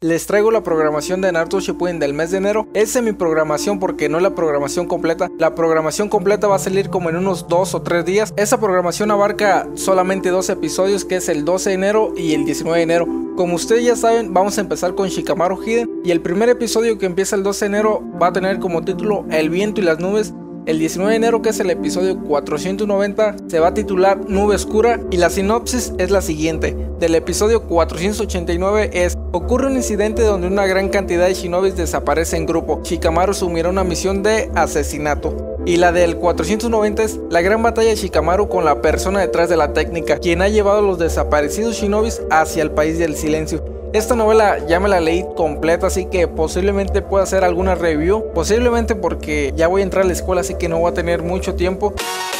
les traigo la programación de Naruto Shippuden del mes de enero. Es semi programación porque no es la programación completa. La programación completa va a salir como en unos 2 o 3 días. Esa programación abarca solamente 2 episodios, que es el 12 de enero y el 19 de enero. Como ustedes ya saben, vamos a empezar con Shikamaru Hiden, y el primer episodio, que empieza el 12 de enero, va a tener como título El viento y las nubes. El 19 de enero, que es el episodio 490, se va a titular Nube Oscura, y la sinopsis es la siguiente. Del episodio 489 es: ocurre un incidente donde una gran cantidad de shinobis desaparece en grupo. Shikamaru asumirá una misión de asesinato. Y la del 490 es la gran batalla de Shikamaru con la persona detrás de la técnica, quien ha llevado a los desaparecidos shinobis hacia el país del silencio. Esta novela ya me la leí completa, así que posiblemente pueda hacer alguna review, posiblemente porque ya voy a entrar a la escuela, así que no voy a tener mucho tiempo.